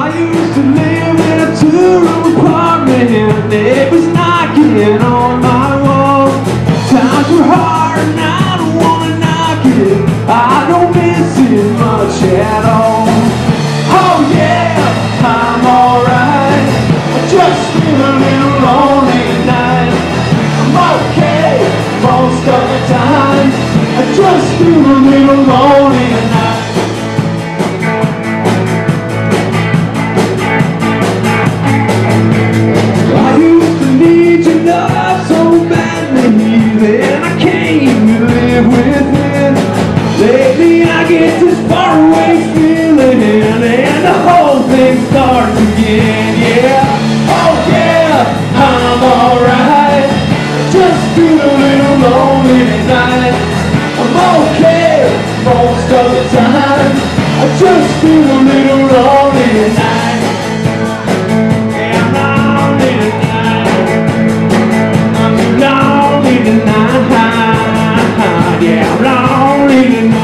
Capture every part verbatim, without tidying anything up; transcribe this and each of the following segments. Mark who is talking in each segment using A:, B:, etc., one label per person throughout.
A: I used to live in a two-room apartment, neighbors knocking on my wall. Times were hard and I don't wanna knock it, I don't miss it much at all. Oh yeah, I'm alright, I just feel a little lonely tonight. I'm okay most of the time, I just feel a little lonely tonight. I used to need your love so badly, then I came to live with it. Lately I get this far away feeling, and the whole thing starts again, yeah. Oh yeah, I'm alright, just feel a little lonely tonight. I'm okay most of the time, I just feel a little lonely tonight. Yeah, I'm lonely tonight, I'm lonely tonight. Yeah, I'm lonely tonight.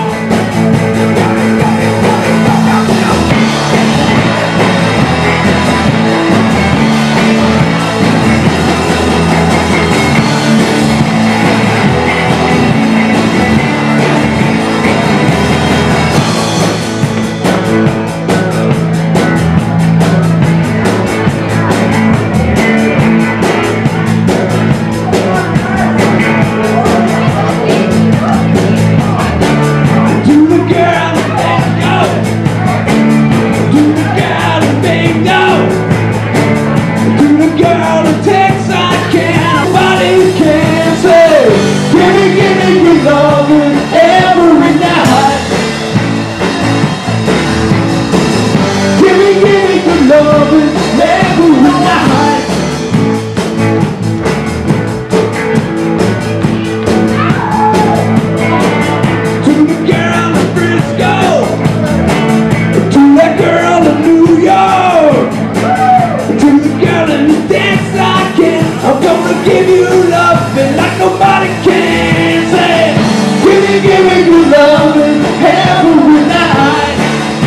A: Give you loving like nobody can. Say, give me, give me good loving every night.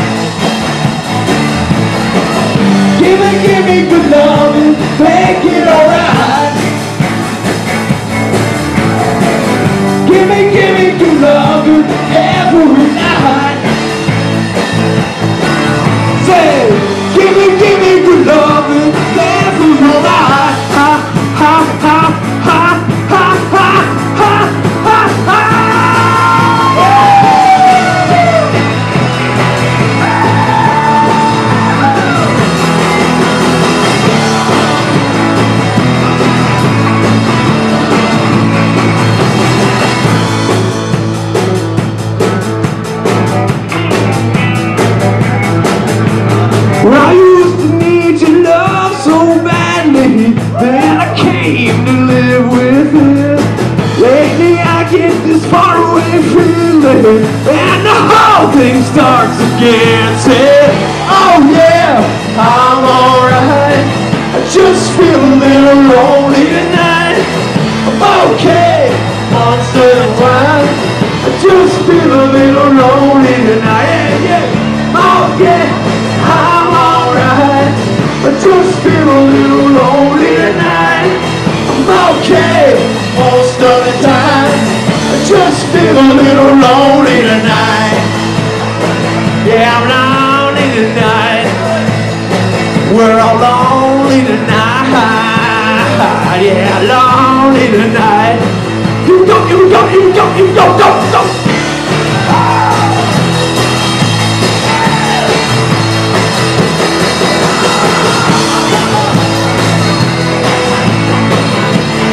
A: Give me, give me good loving, make it alright. Give me, give me good loving every night. Say, give me, give me good loving every night. Ha, ha, ha. I used to need your love so badly, then I came to live with it. Lately I get this far away feeling, and the whole thing starts again. Say, oh yeah, I'm alright, I just feel a little lonely tonight. I'm okay, once in a while, I just feel a little lonely tonight. Yeah, yeah, oh yeah, I'm alright, I just feel a little lonely tonight. I'm okay most of the time, I just feel a little lonely tonight. Yeah, I'm lonely tonight, we're all lonely tonight. Yeah, lonely tonight. You go, you go, you go, you go, go, go.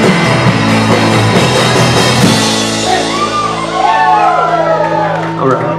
A: All right.